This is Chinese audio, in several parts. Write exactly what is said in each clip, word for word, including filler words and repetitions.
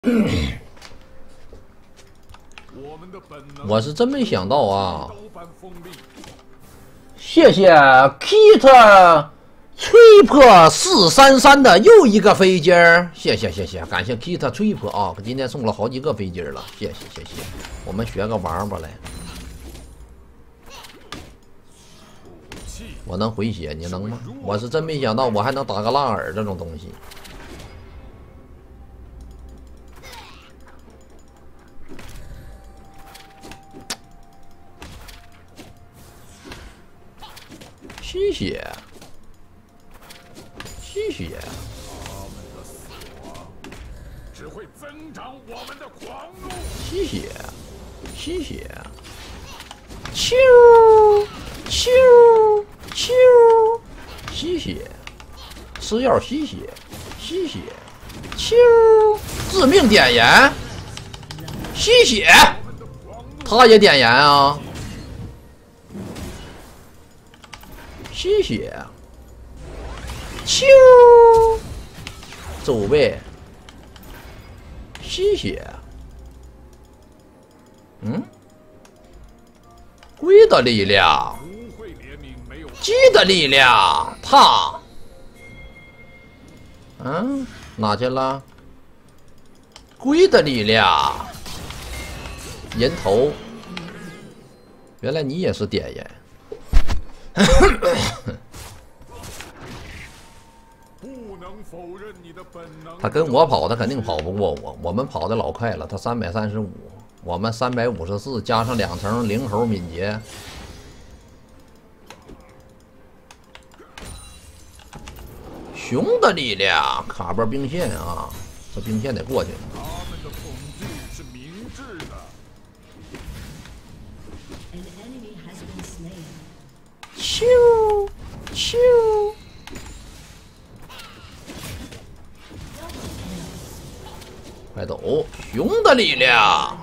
我是真没想到啊！ 谢谢 Kit 吹破四三三的又一个飞机儿，谢谢谢谢，感谢 Kit 吹破啊！今天送了好几个飞机了，谢谢谢谢。我们学个王八来，我能回血，你能吗？我是真没想到我还能打个拉尔这种东西。 吸血，吸血， 只会增长我们的狂怒。 吸血，吸血，咻咻咻，吸血，吃药吸血，吸血，咻，致命点燃，吸血，他也点燃啊。 吸血，咻，走位，吸血，嗯，龟的力量，鸡的力量，他，嗯，哪去了？龟的力量，人头，原来你也是点燃。 他跟我跑，他肯定跑不过我。我们跑的老快了，他三百三十五，我们三百五十四，加上两层灵猴敏捷。熊的力量，卡波兵线啊，这兵线得过去。 他们的恐惧是明智的。 咻咻，快走！熊的力量，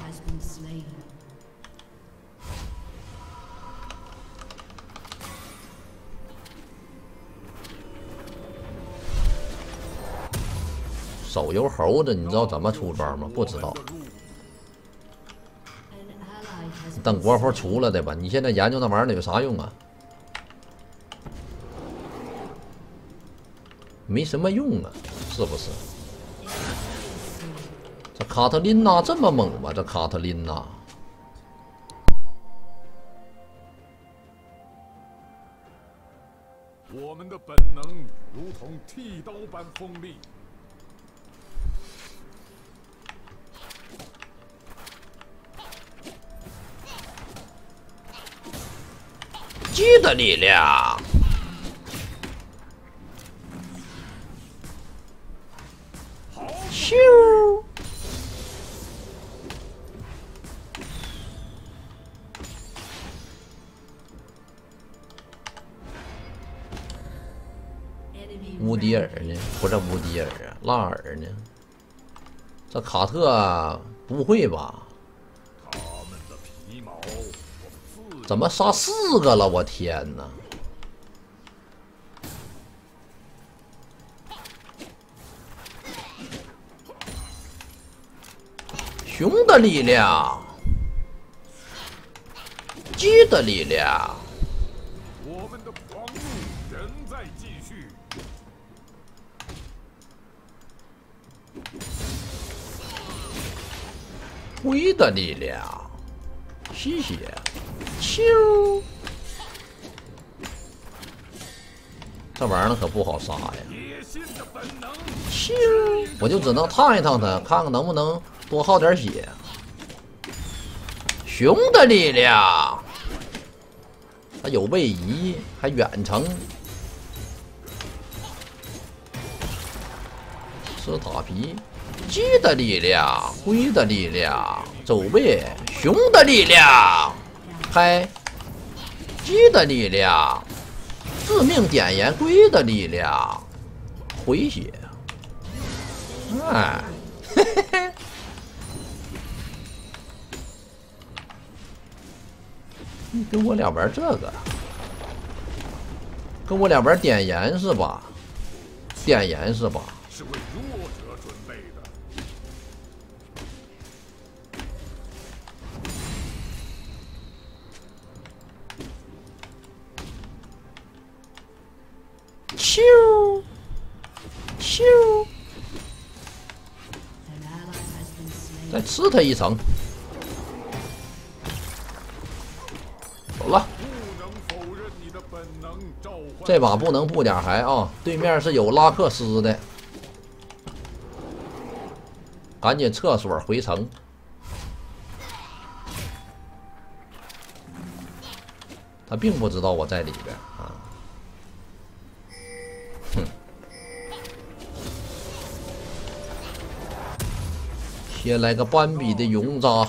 手游猴子，你知道怎么出装吗？不知道。等国服出了的吧？你现在研究那玩意儿有啥用啊？ 没什么用啊，是不是？这卡特琳娜这么猛吗？这卡特琳娜， 我们的本能如同剃刀般锋利。 鸡的力量。 咻！乌迪尔呢？不是乌迪尔啊，拉尔呢？这卡特不会吧？ 他们的皮毛， 怎么杀四个了？我天哪！ 熊的力量，鸡的力量， 我们的狂怒仍在继续。 龟的力量，吸血，咻，这玩意儿可不好杀呀！咻，我就只能烫一烫它，看看能不能。 多耗点血，熊的力量，它有位移，还远程，吃塔皮，鸡的力量，龟的力量，走位，熊的力量，开，鸡的力量，致命点燃，龟的力量，回血，哎，嘿嘿嘿。 你跟我俩玩这个，跟我俩玩点燃是吧？点燃是吧？ 是为弱者准备的。 再吃他一层。走了。这把不能不点孩啊！对面是有拉克斯的，赶紧厕所回城。他并不知道我在里边啊。哼。先来个斑比的熔渣。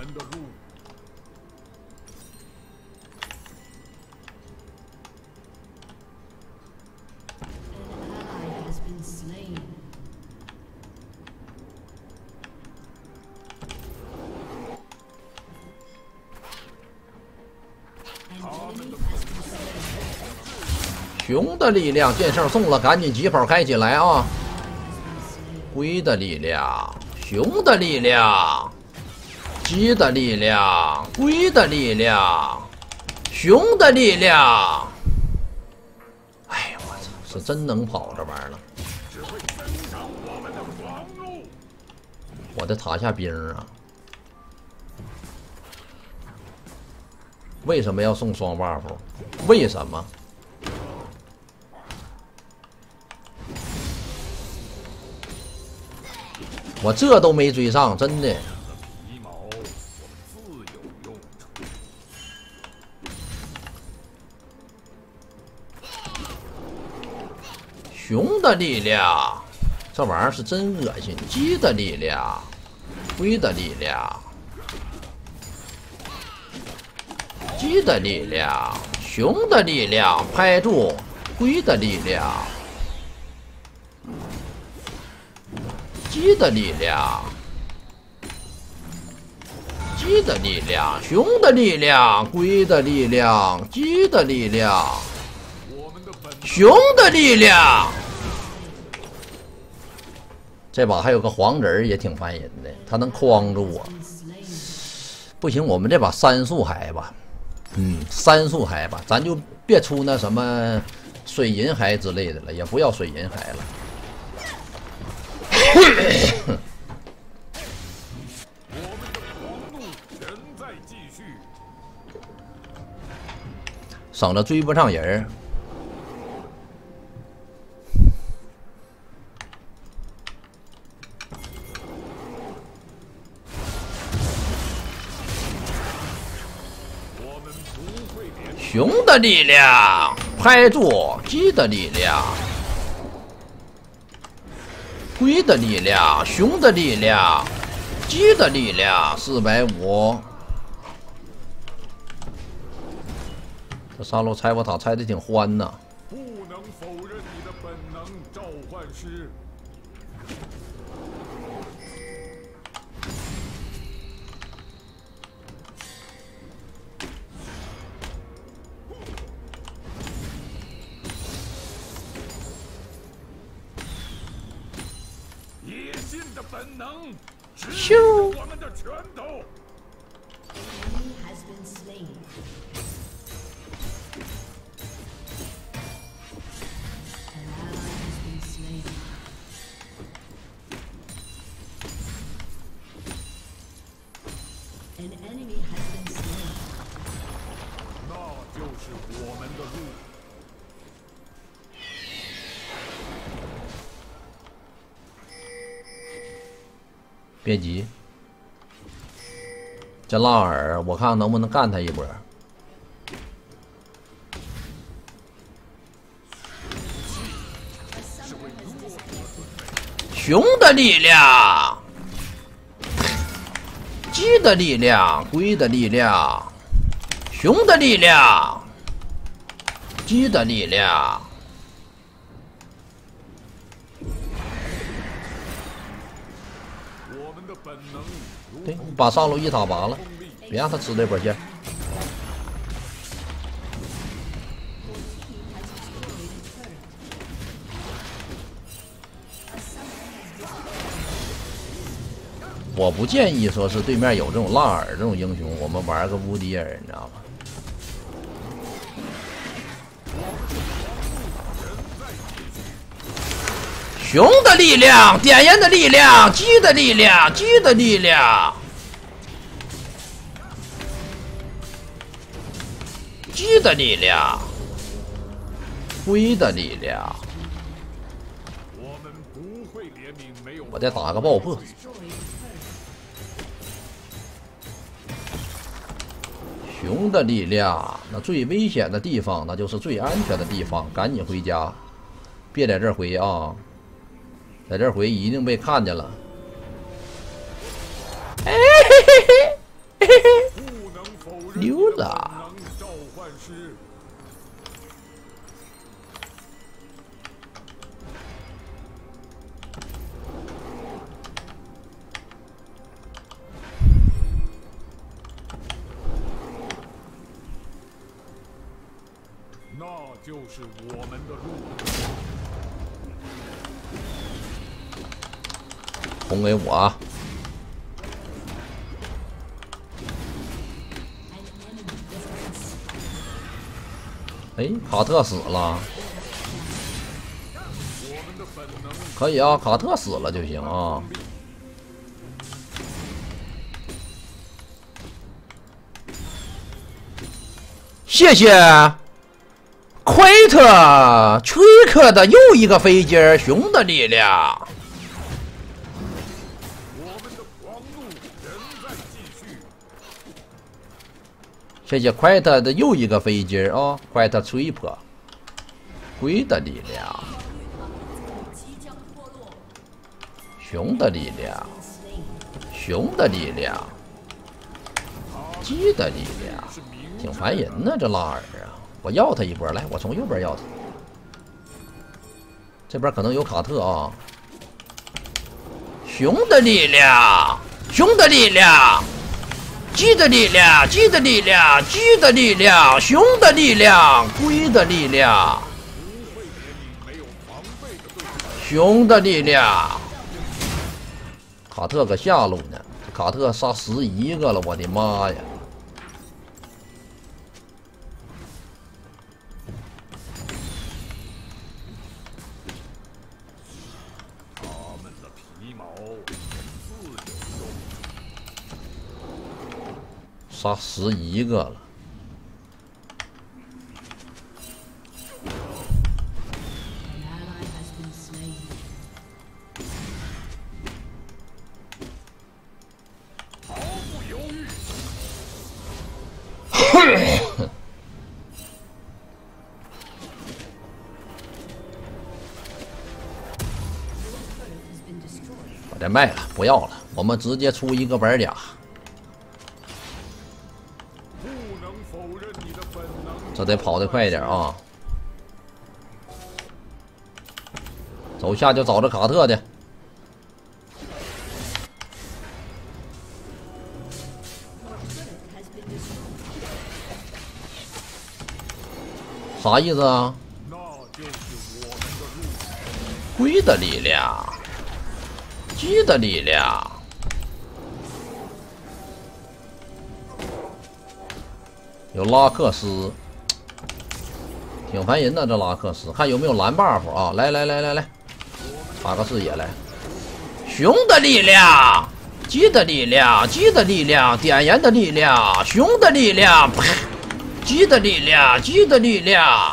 熊的力量，剑圣送了，赶紧疾跑开起来啊！龟的力量，熊的力量，鸡的力量，龟的力量，熊的力量。哎呀，我操，是真能跑这玩意儿了！我的塔下兵啊！为什么要送双 buff？ 为什么？我这都没追上，真的。熊的力量，这玩意儿是真恶心。鸡的力量，龟的力量，鸡的力量，熊的力量，拍住龟的力量。鸡的力量，鸡的力量，熊的力量，龟的力量，鸡的力量，熊的力量。这把还有个黄人也挺烦人的，他能框住我。不行，我们这把三速海吧，嗯，三速海吧，咱就别出那什么水银海之类的了，也不要水银海了。我们的狂怒仍在继续，省得追不上人。熊的力量，拍住鸡的力量。龟的力量，熊的力量，鸡的力量，四百五。这上路拆我塔拆的挺欢呐。不能否认你的本能，召唤师。本能咻！我们的拳头。那就是我们的路。别急，这拉尔，我看看能不能干他一波。熊的力量，鸡的力量，龟的力量，熊的力量，鸡的力量。对，把上路一塔拔了，别让他吃这波线。我不建议说是对面有这种浪尔这种英雄，我们玩个乌迪尔，你知道吗？ 熊的力量，点燃的力量，鸡的力量，鸡的力量，鸡的力量，龟的力量。 我们不会怜悯没有。 我再打个爆破。熊的力量，那最危险的地方，那就是最安全的地方，赶紧回家，别在这儿回啊！在这儿回一定被看见了。哎嘿嘿嘿嘿嘿， 不能否认溜达。 能召唤师。那就是我们的路。 红给我啊！哎，卡特死了。可以啊，卡特死了就行啊。谢谢。奎特崔克的又一个飞机，熊的力量。谢谢快特的又一个飞机啊！快特吹破，龟的力量，熊的力量，熊的力量，鸡的力量，挺烦人呢，这拉尔啊！我要他一波，来，我从右边要他。这边可能有卡特啊！熊的力量，熊的力量。鸡的力量，鸡的力量，鸡的力量，熊的力量，龟的力量，熊的力量。卡特搁下路呢，这卡特杀十一个了，我的妈呀！ 他们的皮毛自有用。 杀十一个了。 毫不犹豫。 把这卖了，不要了，我们直接出一个玩家。这得跑得快一点啊！走下就找着卡特的，啥意思啊？龟的力量，鸡的力量。有拉克斯，挺烦人的这拉克斯，看有没有蓝 buff 啊！来来来来来，插个视野来。熊的力量，鸡的力量，鸡的力量，点燃的力量，熊的力量，啪！鸡的力量，鸡的力量，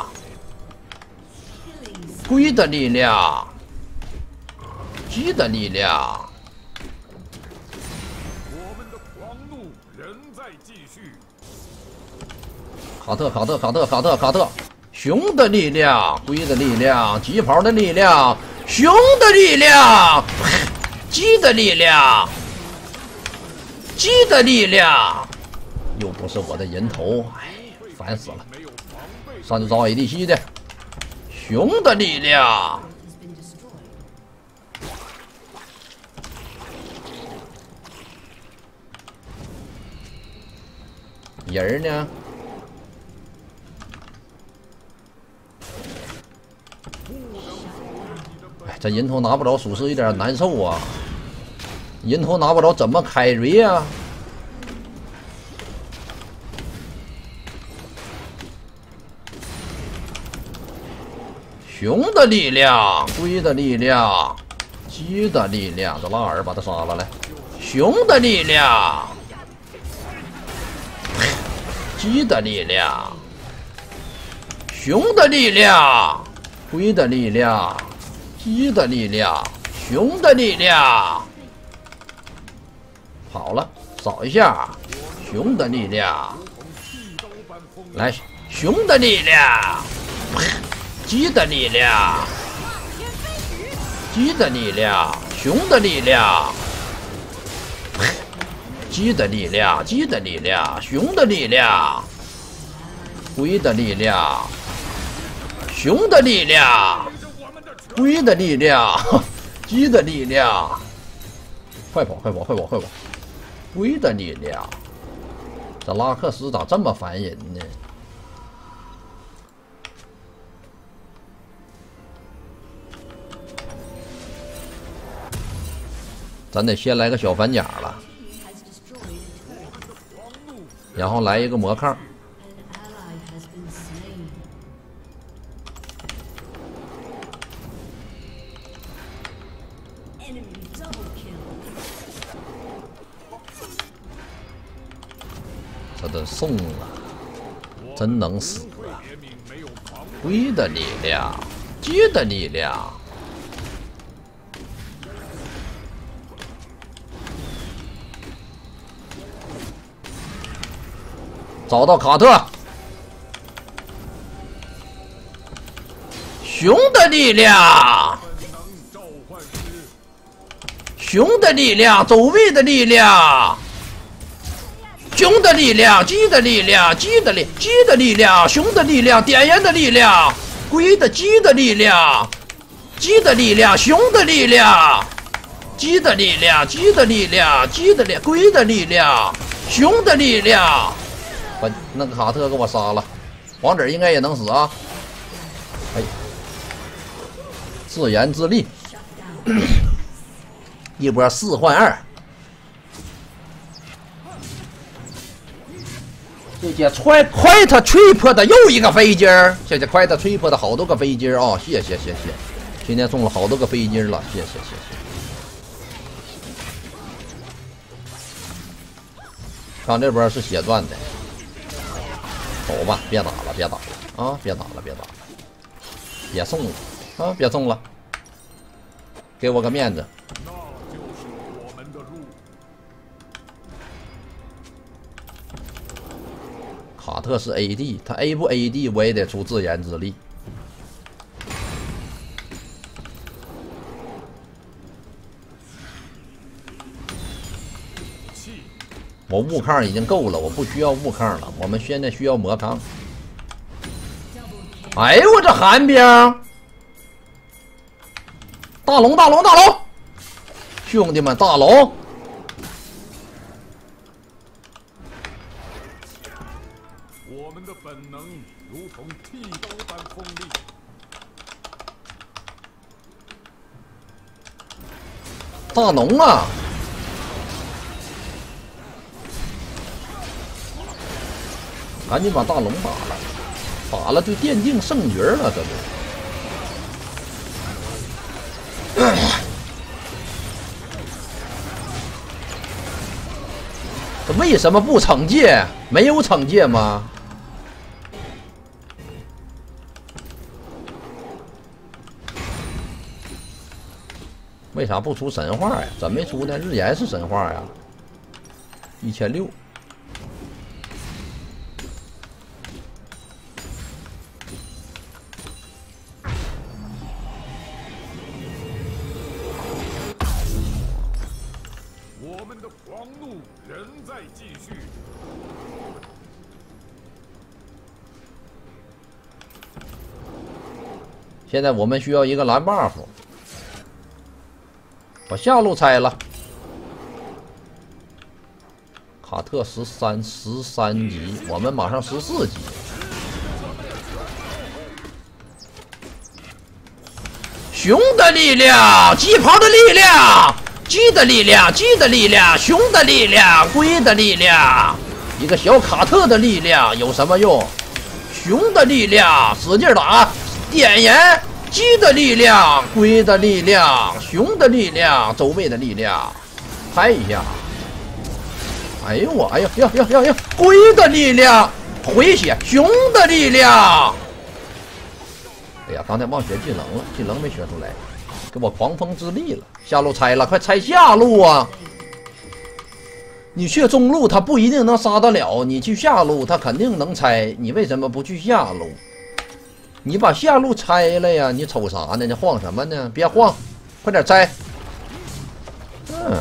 龟的力量，鸡的力量。 我们的狂怒仍在继续。 卡特，卡特，卡特，卡特，卡特，熊的力量，龟的力量，疾跑的力量，熊的力量，鸡的力量，鸡的力量，又不是我的人头，哎，烦死了！上去找 A D C 的，熊的力量，人呢？哎，这人头拿不着，属实有点难受啊！人头拿不着，怎么凯瑞呀？ 熊的力量，龟的力量，鸡的力量，这拉尔把他杀了来。熊的力量，鸡的力量，熊的力量，龟的力量，鸡的力量，熊的力量。好了，扫一下，熊的力量。来，熊的力量，鸡的力量，鸡的力量，熊的力量，鸡的力量，鸡的力量，熊的力量，龟的力量，熊的力量，龟的力量，鸡的力量，快跑，快跑，快跑，快跑！龟的力量，这拉克斯咋这么烦人呢？咱得先来个小反甲了，然后来一个魔抗。这都送了，真能死啊！龟的力量，鸡的力量。找到卡特，熊的力量，熊的力量，走位的力量，熊的力量，鸡的力量，鸡的力，鸡的力量，熊的力量，点燃的力量，龟的鸡的力量，鸡的力量，熊的力量，鸡的力量，鸡的力量，鸡的力，龟的力量，熊的力量。把那个卡特给我杀了，王子应该也能死啊！哎，自言自立，一波四换二。谢谢快快他吹破的又一个飞机儿，谢谢快他吹破的好多个飞机儿啊！谢谢谢谢，今天送了好多个飞机了，谢谢谢谢。看这波是血钻的。走吧，别打了，别打了啊！别打了，别打了，别送了啊！别送了，给我个面子。 那就是我们的路。 卡特是 A D， 他 A 不 A D 我也得出自言自立。我悟抗已经够了，我不需要悟抗了。我们现在需要魔抗。哎呦，我这寒冰！大龙，大龙，大龙！兄弟们，大龙！ 我们的本能如同剃刀般锋利。 大龙啊！赶紧把大龙打了，打了就奠定胜局了，这就。这为什么不惩戒？没有惩戒吗？为啥不出神话呀？怎么没出呢？日炎是神话呀，一千六。 我们的狂怒仍在继续。 现在我们需要一个蓝 buff， 把下路拆了。卡特十三十三级，我们马上十四级。熊的力量，鸡刨的力量。鸡的力量，鸡的力量，熊的力量，龟的力量，一个小卡特的力量有什么用？熊的力量，使劲打，点燃， 鸡的力量，龟的力量，熊的力量，周围的力量，拍一下。哎呦我，哎呦呦呦呦呦，龟的力量，回血，熊的力量。哎呀，刚才忘学技能了，技能没学出来，给我狂风之力了。下路拆了，快拆下路啊！你去中路，他不一定能杀得了；你去下路，他肯定能拆。你为什么不去下路？你把下路拆了呀！你瞅啥呢？你晃什么呢？别晃，快点拆。嗯。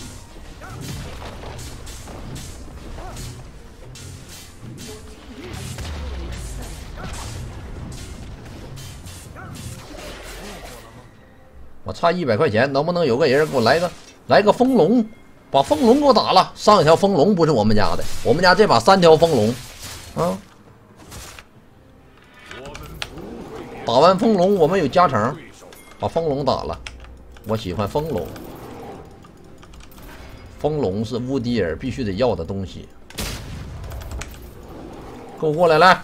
我差一百块钱，能不能有个人给我来个来个风龙？把风龙给我打了，上一条风龙不是我们家的，我们家这把三条风龙，啊！打完风龙我们有加成，把风龙打了，我喜欢风龙，风龙是乌迪尔必须得要的东西。给我过来来，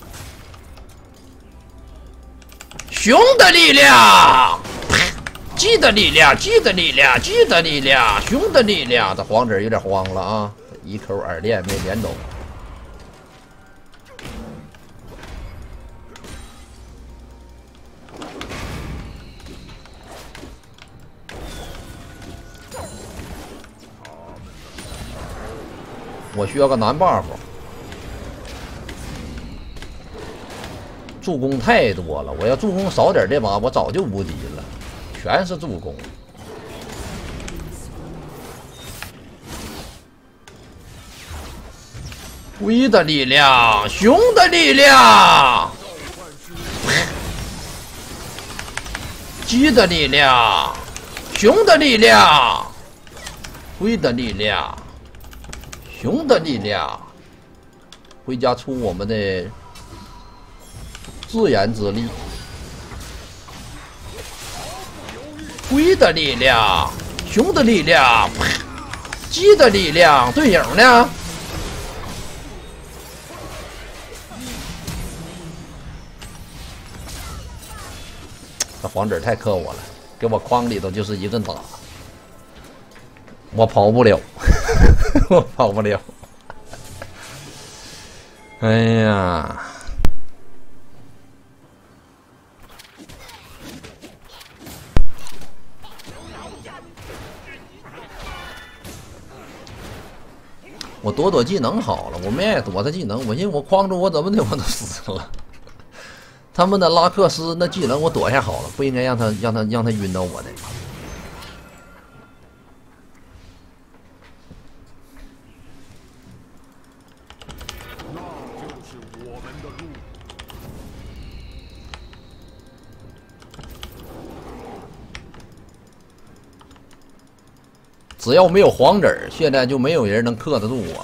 熊的力量。鸡的力量，鸡的力量，鸡的力量，熊的力量。这黄子有点慌了啊，一口耳链没连走。我需要个男 buff， 助攻太多了，我要助攻少点，这把我早就无敌了。全是助攻，龟的力量，熊的力量，鸡的力量，熊的力量，龟的力量，熊的力量，回家出我们的自然之力。龟的力量，熊的力量，鸡的力量，队友呢？这黄子太克我了，给我框里头就是一顿打，我跑不了，我跑不了。哎呀！我躲躲技能好了，我没爱躲他技能，我寻思我框住我怎么的我都死了。他们的拉克斯那技能我躲下好了，不应该让他让他让他晕到我的。 那就是我们的路。 只要没有黄子儿，现在就没有人能克得住我，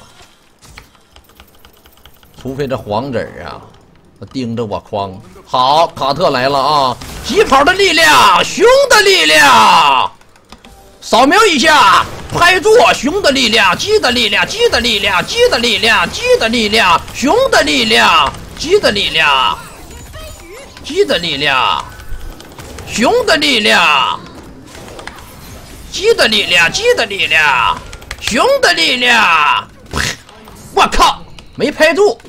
除非这黄子儿啊，盯着我框。好，卡特来了啊！疾跑的力量，熊的力量，扫描一下，拍住熊的力量，鸡的力量，鸡的力量，鸡的力量，鸡的力量，熊的力量，鸡的力量，鸡的力量，熊的力量。鸡的力量，鸡的力量，熊的力量！我靠，没拍住。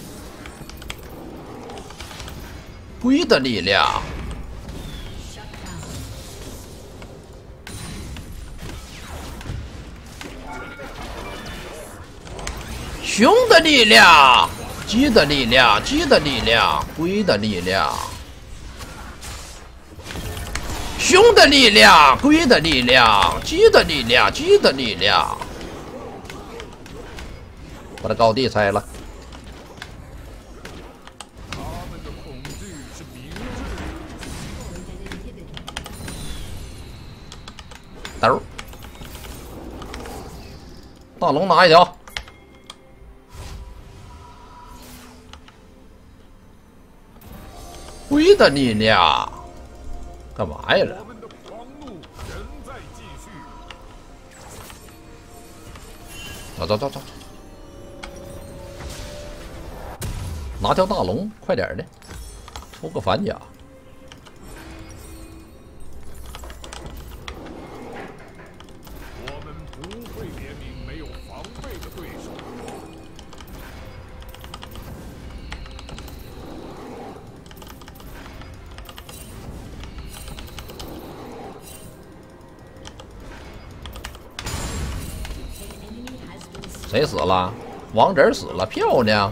龟的力量，熊的力量，鸡的力量，鸡的力量，龟的力量。熊的力量，龟的力量，鸡的力量，鸡的力量，把这高地拆了。 他们的恐惧是明智的。兜，大龙拿一条。龟的力量。干嘛呀？ 我们的狂怒仍在继续。 走走走走，拿条大龙，快点的，出个反甲。 谁死了？王子死了，漂亮。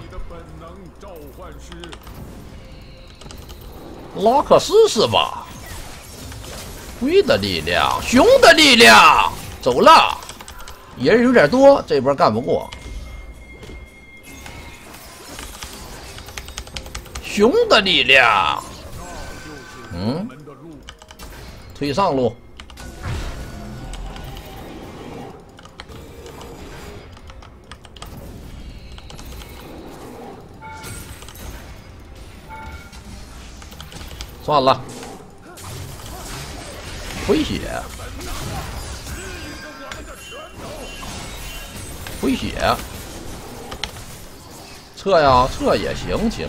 拉克斯是吧？龟的力量，熊的力量，走了。人有点多，这波干不过。熊的力量，嗯，推上路。算了，回血，回血，撤呀，撤也行，其实。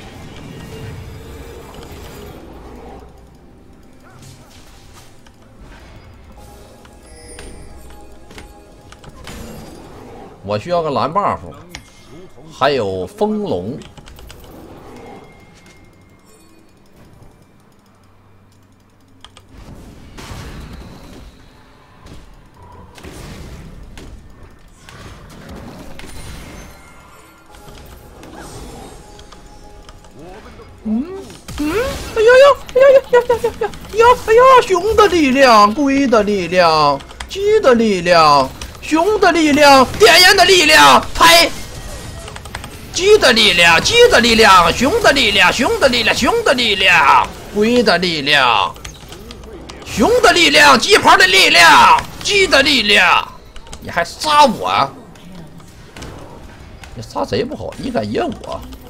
我需要个蓝 buff， 还有风龙。嗯嗯，哎呀呀，哎呀呀呀呀呀呀呀！哎呀，熊的力量，龟的力量，鸡的力量，熊的力量，点燃的力量，拍！鸡的力量，鸡的力量，熊的力量，熊的力量，熊的力量，龟的力量，熊的力量，鸡牌的力量，鸡的力量，你还杀我？你杀谁不好？你敢野我？